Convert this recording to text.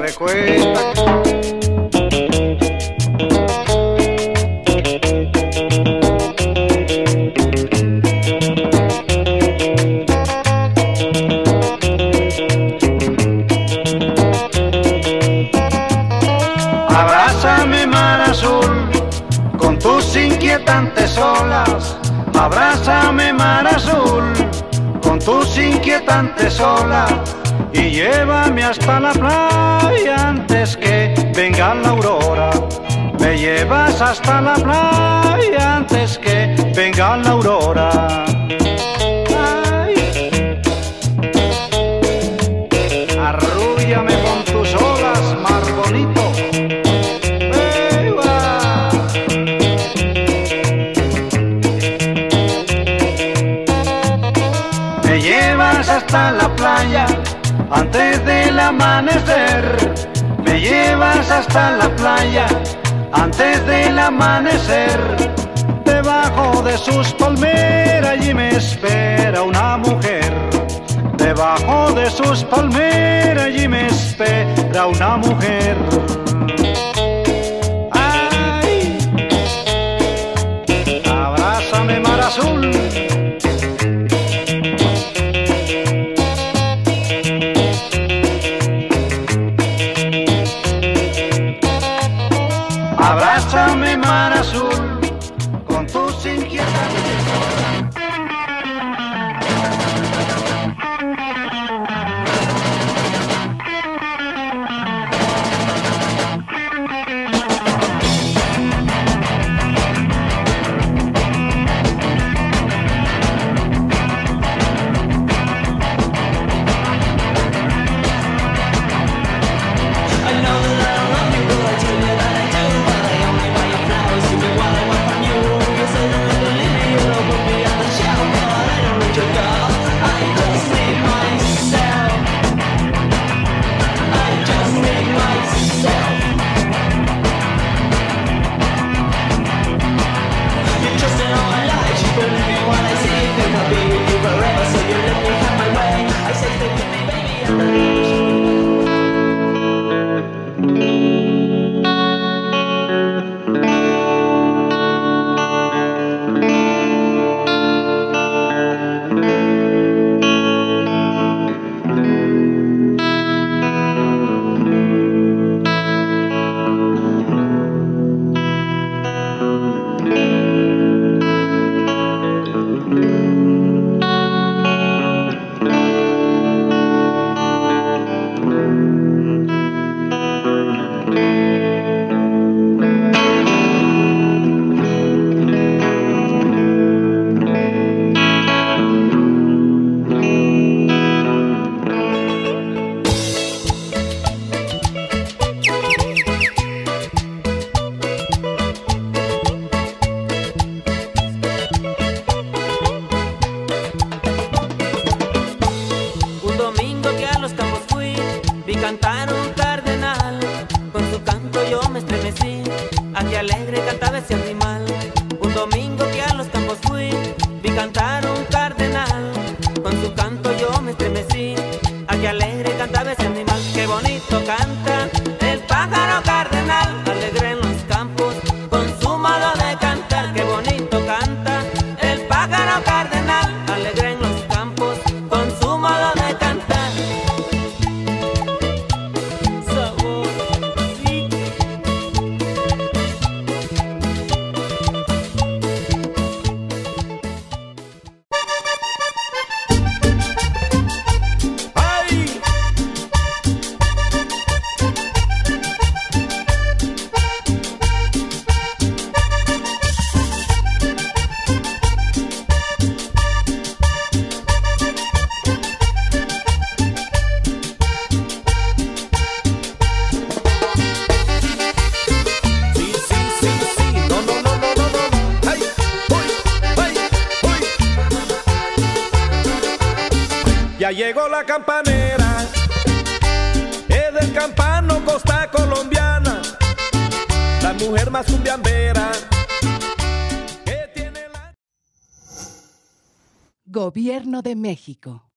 me cuesta. Abrázame, mar azul, con tus inquietantes olas. Abrázame, mar azul, con tus inquietantes olas, y llévame hasta la playa antes que venga la aurora. Me llevas hasta la playa antes que venga la aurora. Ay. Arrúllame con tus olas, mar bonito. Me llevas hasta la playa antes del amanecer. Me llevas hasta la playa antes del amanecer. Debajo de sus palmeras allí me espera una mujer. Debajo de sus palmeras allí me espera una mujer. Ay, abrázame, mar azul. Abrázame, mar azul, con tus inquietantes olas. Cantar un cardenal, con su canto yo me estremecí, a qué alegre cantaba ese animal. Un domingo que a los campos fui, vi cantar un cardenal, con su canto yo me estremecí, a qué alegre cantaba ese animal. Qué bonito canta el pájaro cardenal, alegre en los campos con su modo de cantar. Qué bonito canta el pájaro cardenal, alegre en los campos con su modo de cantar. Ya llegó la campanera, es del campano costa colombiana, la mujer más cumbiambera que tiene la... Gobierno de México.